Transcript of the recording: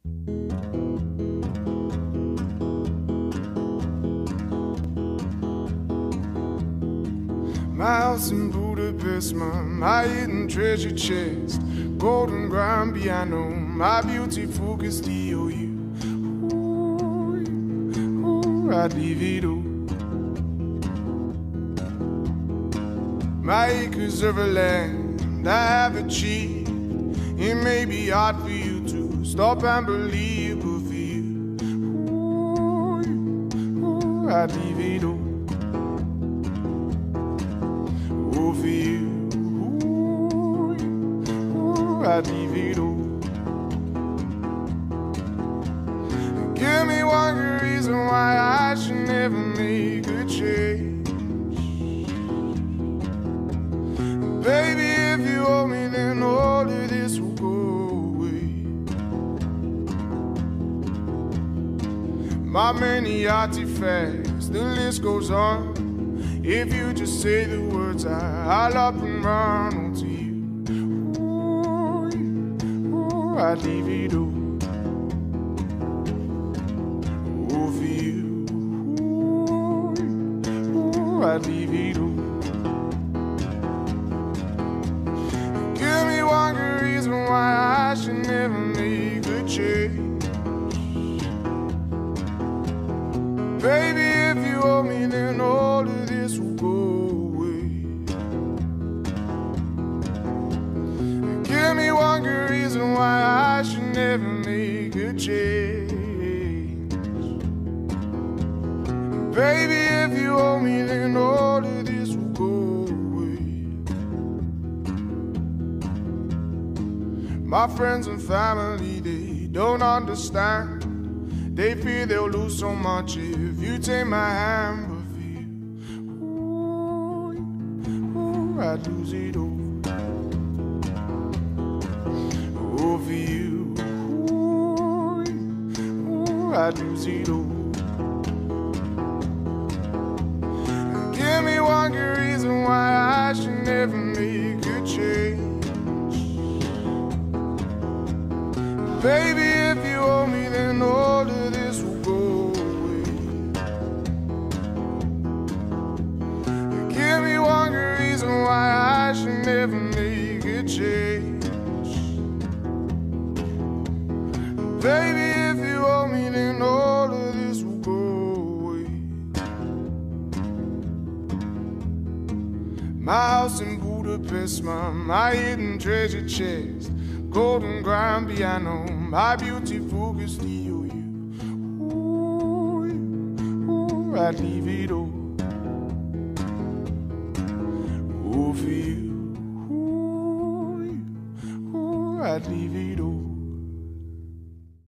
My house in Budapest, my hidden treasure chest, golden grand piano, my beautiful Castillo. I'd leave it all. My acres of a land I have achieved. It may be hard for you to stop and believe, but for you, I'd leave it all. Oh, for you, I'd leave it all. Give me one good reason why I should never make a change. Baby, if you owe me, then all of this will go away. My many artifacts, the list goes on. If you just say the words, I'll up and run onto you. I'd leave it all. Oh, for you, I'd leave it all. Give me one good reason why I should never make a change. Baby, if you owe me, then all of this will go away. Give me one good reason why I should never make a change. Baby, if you owe me, then all of this will go away. My friends and family, they don't understand. They fear they'll lose so much if you take my hand. But for you, I'd lose it all. Oh, for you, I'd lose it all. Give me one good reason why I should never make a change. Baby, if you owe me, then all of this will go away. Give me one good reason why I should never make a change. Baby, if you owe me, then all of this will go away. My house in Budapest, my hidden treasure chest, golden grand piano, my beautiful Castillo. I'd leave it all. Oh, for you, I'd leave it all.